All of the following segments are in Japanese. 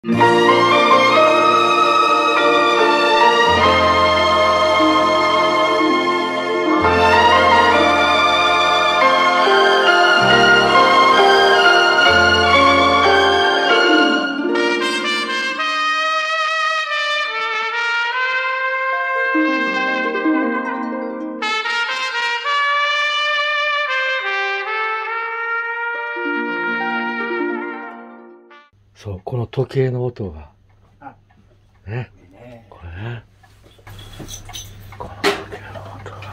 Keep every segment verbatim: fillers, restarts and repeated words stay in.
そう、この時計の音が。 あね。 ねこれね。この時計の音が。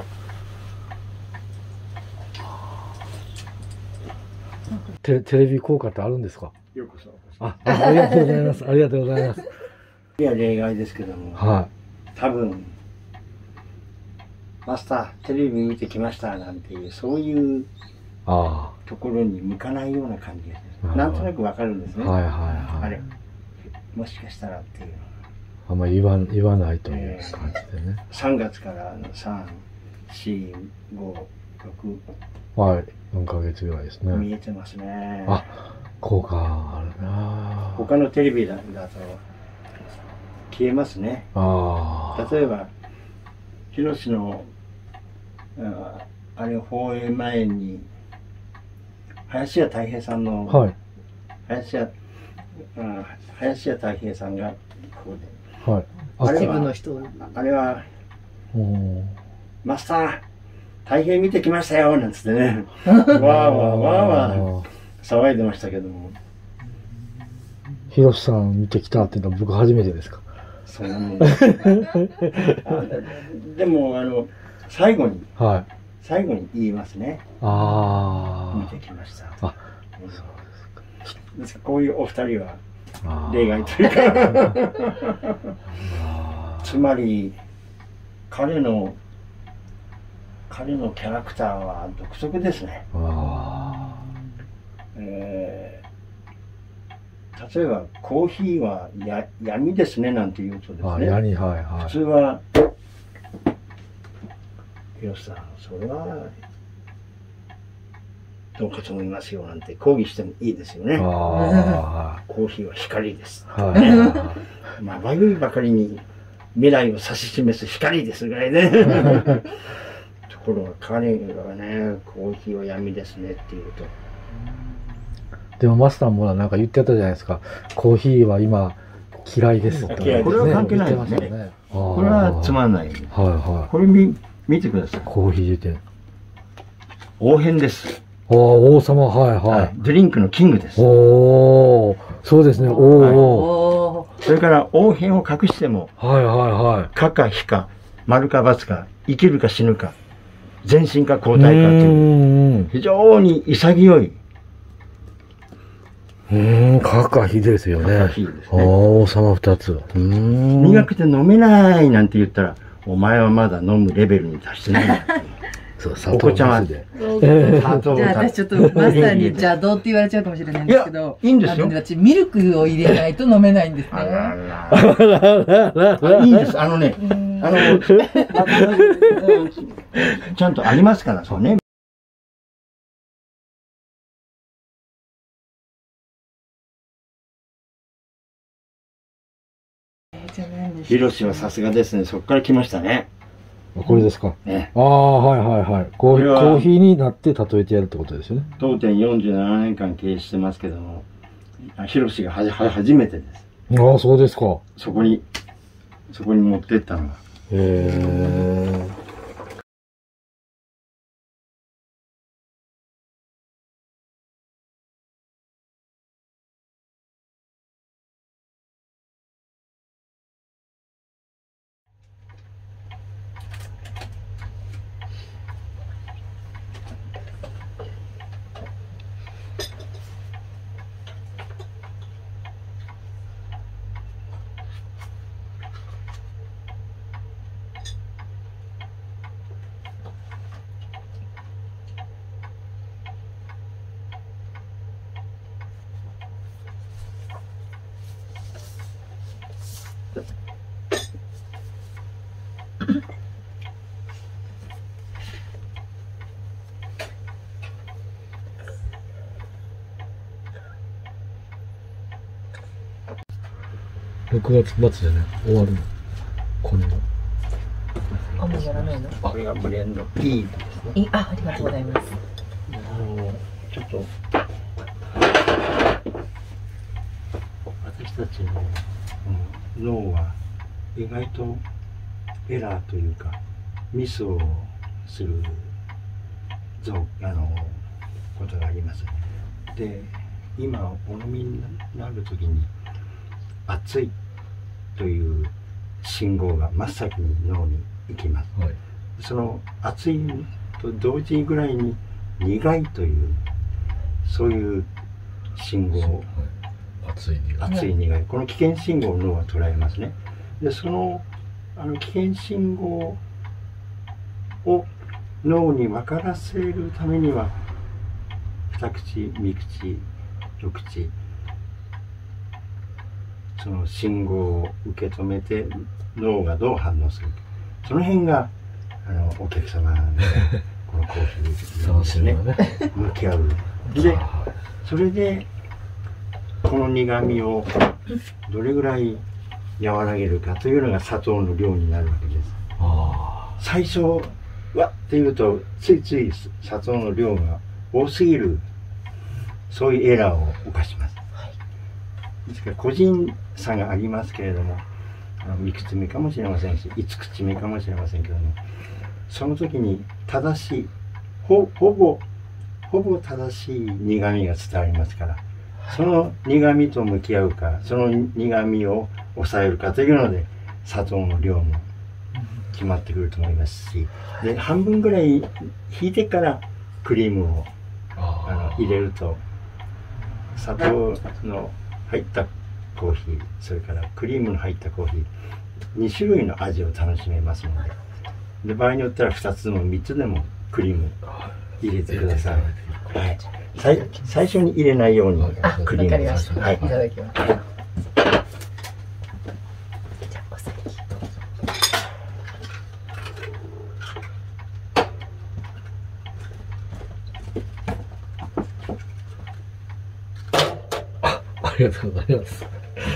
テ、テレビ効果ってあるんですか？ よくそう。 あ、あ、ありがとうございます。ありがとうございます。 いや、例外ですけども、 は多分、マスター、テレビ見てきましたなんていう、そういうい。あところに向かないような感じです。 あ。 なんとなくわかるんですね。 はいはいあれはい。、 もしかしたらっていうのあんまり言わん、言わないという感じでね。 さんがつからのさん、よん、ご、ろく、 はい。よんかげつぐらいですね。 見えてますね。 あ、効果あるな。 他のテレビだだと消えますね。 ああ。 例えば、広志の、ああれ放映前に、林家たい平さんの、 はい。 林家、あ林家たい平さんがこうで、 はい。 あれ一部のは、 人あれは、 うん。 マスター、大変見てきましたよなんつってね、わーわーわーわー騒いでましたけども、 ひろしさん見てきたっていうのは僕初めてですか？ そうなんですあでも、あの、最後に、 はい。 最後に言いますね。 あ見てきました。 あ。あ、 うんですからこういうお二人はあー例外というかあーつまり彼の彼のキャラクターは独特ですね。 あえー例えばコーヒーはや闇ですねなんて言うとですーあ、 ね、 やに、はいは普い。 通は「広瀬さんそれはどうかと思いますよ」なんて抗議してもいいですよね。 あコーヒーは光です。 あ、はいはいはまばゆいばかりに未来を指し示す光ですぐらいね。ところが彼がね、コーヒーは闇ですねっていうと。 い。でもマスターもなんか言ってたじゃないですか。コーヒーは今嫌いですってね。 嫌いですこれは関係ないですね言ってましたよね。 これはつんまんない。 はいはい。 これ見見てください。 コーヒー出て。 王変です。 ああ、王様、はいは。 はいい。 ドリンクのキングです。 おー、そうですね、おーおおそれから王変を隠しても、 ー。はいはいはい。 かか非か、丸か×か、生きるか死ぬか、前進か後退かとういう、 ーん。 非常に潔い。 うーん、かかひですよね。 かかひですねああ、王様二つ。うーん。 苦くて飲めないなんて言ったら、お前はまだ飲むレベルに達してない。 そう、砂お子ちゃんはなしで。 砂糖じゃあ私ちょっとマスターに邪道って言われちゃうかもしれないんですけど、 いやいいんですよあの私ミルクを入れないと飲めないんですあらね。 らあいいんです。あのね、 うんあの、ちゃんとありますから、そうね。 じゃないんですヒロシはさすがですね。そこから来ましたね。 これですか。 ね。 ああ、はいはいはい。コーヒー、 これはコーヒーになって例えてやるってことですよね。 当店よんじゅうななねんかん経営してますけども、ヒロシがはじは初めてです。 ああ、そうですか。 そこに、そこに持ってったのが。 へえ。 ろくがつまつでね、終わるの。これが。 あ、もうやらないの？ これがブレンド P ですね。 いあ、ありがとうございます。 あのちょっと私たちの、うん、脳は意外とエラーというかミスをするぞあのことがあります。で、今お飲みになる時に熱いという信号が真っ先に脳に行きます。はい、その熱いと同時ぐらいに苦いというそういう信号、はい、 熱い苦い、 熱い苦い、この危険信号を脳は捉えますね。で、そのあの危険信号を脳に分からせるためには二口三口六口その信号を受け止めて脳がどう反応するか、その辺があのお客様のこのコーヒーにですね向き合う。でそれでこの苦みをどれぐらい和らげるかというのが砂糖の量になるわけです。最初はっていうとついつい砂糖の量が多すぎる、そういうエラーを犯します。ですから個人差がありますけれども、三口目かもしれませんし五口目かもしれませんけども、その時に正しい ほ, ほぼほぼ正しい苦みが伝わりますから、その苦みと向き合うか、その苦みを抑えるかというので砂糖の量も決まってくると思いますし、で半分ぐらい引いてからクリームをあの入れると砂糖の入ったコーヒー、それからクリームの入ったコーヒーに種類の味を楽しめますので、で場合によってはふたつでもみっつでもクリーム入れてください。はい、最最初に入れないようにクリームを、はい、いただきます。じゃあお先どうぞ。 ありがとうございます。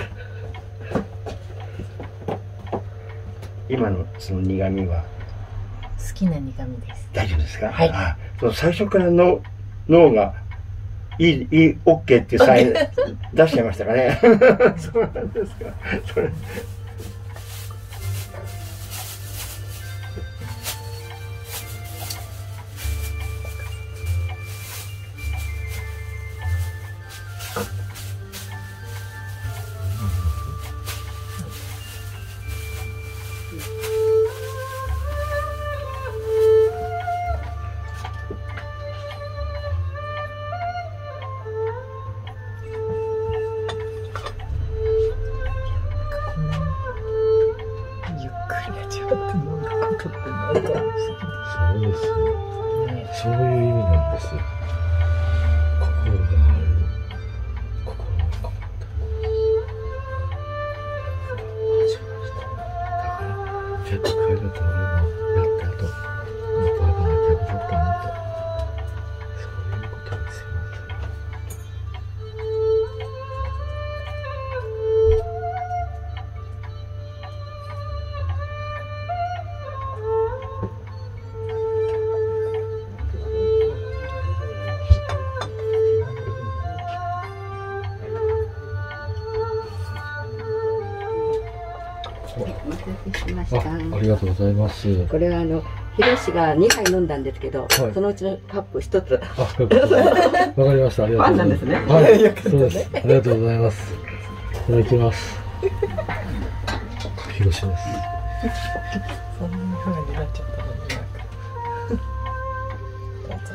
今のその苦味は好きな苦味です。 大丈夫ですか？ はい。 あ、その最初からの脳がいいいい OK ってサイン出しちゃいましたかね。そうなんですか。それそういう意味なんですよ。心がある、心がこもった。だから、ちょっと帰ると俺もやった後、バカな客だったなと。そういうことですよ。 しました。 あ, ありがとうございます。 これはあのひろしがにはい飲んだんですけど、はい、そのうちのカップひとつ。 あ、わかりました。ありがとうございます。ファンなんですね。はい、そうです。ありがとうございます。いただきます。ひろしです。 そんな風になっちゃったのになんか。どうぞ。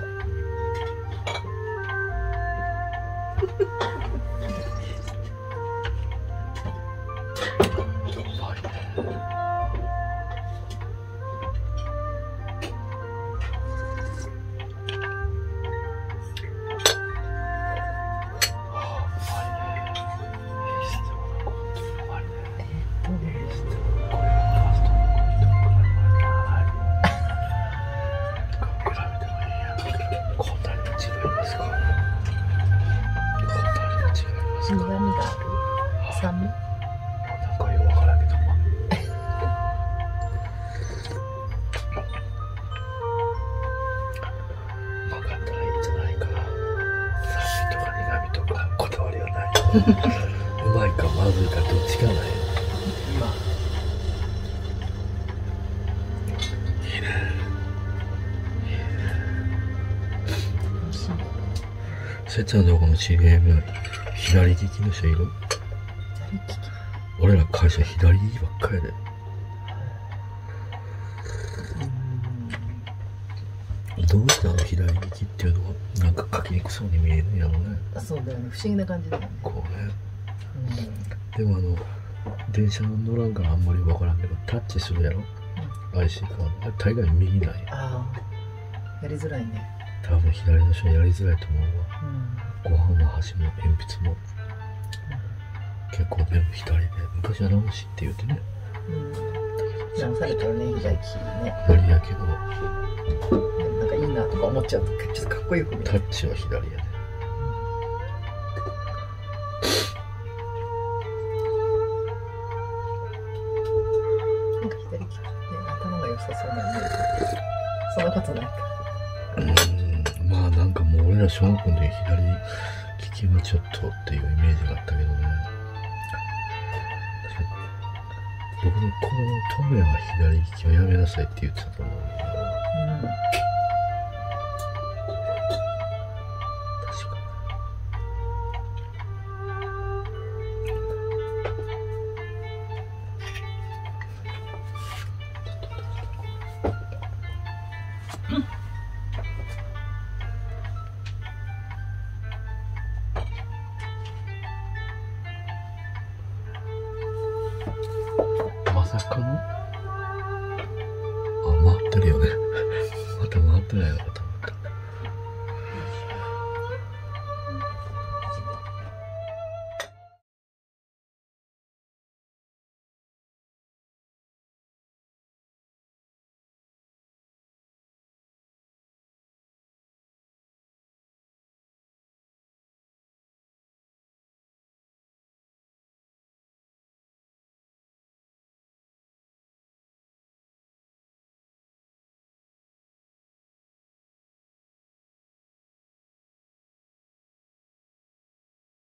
苦味がある。酸味。 うまいかまずいかどっちかない。 まあいいね。せっちゃんのとこの知り合いも左利きの人いる？ 左利き。 俺ら会社左利きばっかりで。どうしてあの左利きっていうのはなんか書きにくそうに見えるんやろね。 そうだよね、不思議な感じだよね。 こうね。うん、でもあの電車乗らんからあんまり分からんけどタッチするやろ、うん、アイシー カードあれ大概右なんや。ああやりづらいね。 多分左の人やりづらいと思うわ、うん、ご飯の箸も鉛筆も、うん、結構全部左で昔は直しって言うてね、 うん、直されたらね左利きね左やけどなんかいいなとか思っちゃうとちょっとかっこよく見える。 タッチは左やね。 なんか左利きって頭が良さそうなイメージ。そんなことないか。 うーん、まあなんかもう俺ら小学校の時左利きはちょっとっていうイメージがあったけどね。僕の子供の友也は左利きはやめなさいって言ってたと思う。うんまさかのあ、回ってるよね。また回ってないのかと。